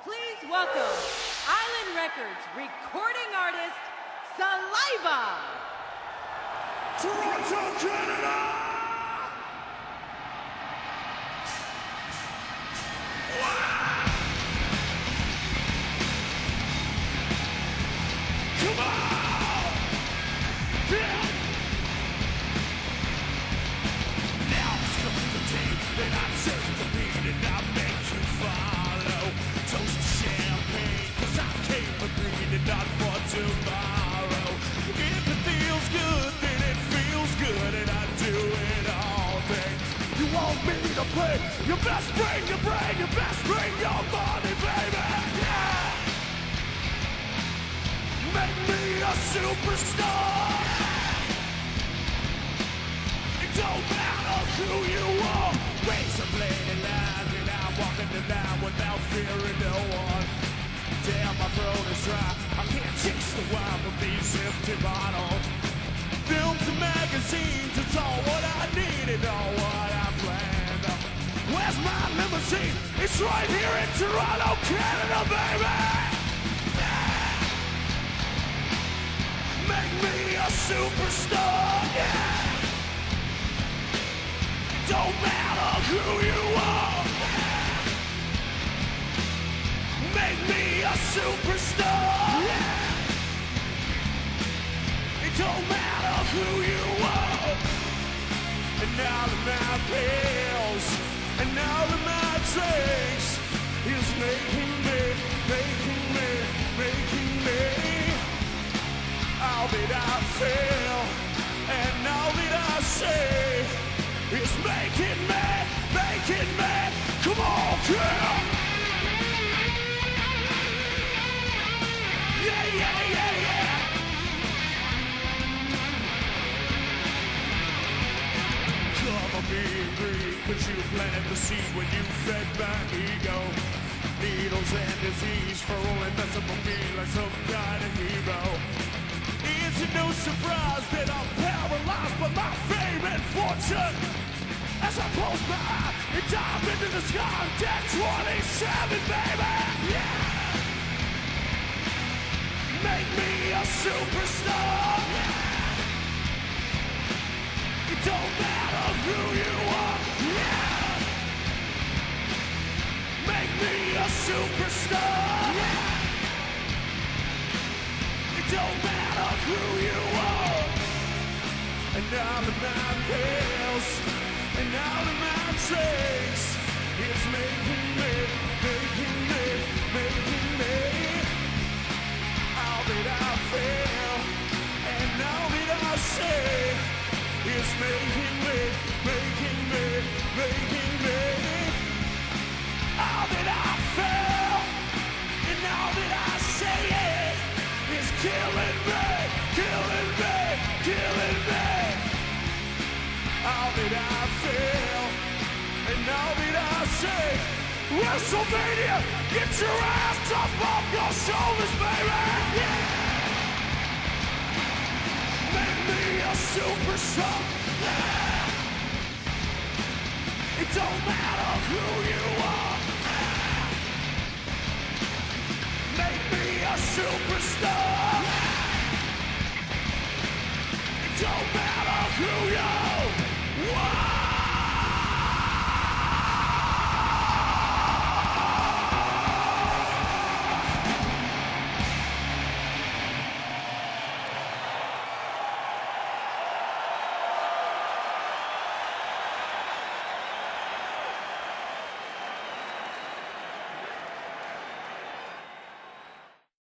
Please welcome Island Records recording artist, Saliva! Toronto, Canada! Come on! Yeah! Now it's come to the day that I take the beat and I make you follow. Toast to champagne, cause I came for greed and not for tomorrow. If it feels good, then it feels good and I do it all day. You want me to play? You best bring your brain, you best bring your money, baby! Yeah! Make me a superstar. It don't matter who you are. Raise a blade and line, and I'm walking the line without fearing no one. Damn, my throat is dry. I can't chase the wine from these empty bottles. Films and magazines, it's all what I need and all what I planned. Where's my limousine? It's right here in Toronto, Canada, baby. Make me a superstar, yeah. It don't matter who you are, yeah. Make me a superstar, yeah. It don't matter who you are. And now the my pills, and now the my drinks is making me all that I feel, and all that I say is making me, come on, girl. Yeah, yeah, yeah, yeah. Come on, be free, cause you planted the seed when you fed my ego. Needles and disease for all invisible me like some kind of hero. It's no surprise that I'm paralyzed by my fame and fortune. As I close my eye and dive into the sky, I'm dead 27, baby. Yeah. Make me a superstar. Yeah. It don't matter who you are. Yeah. Make me a superstar. Yeah. It don't matter who you are. And now the my pills, and now the my drinks is making me all that I feel, and all that I say is making me all that I feel, and all that I say is killing me. All that I feel, and all that I say. WrestleMania, get your ass up off your shoulders, baby. Yeah. Make me a superstar. Yeah. It don't matter who you are. Yeah. Make me a superstar. Yeah. It don't matter who you are.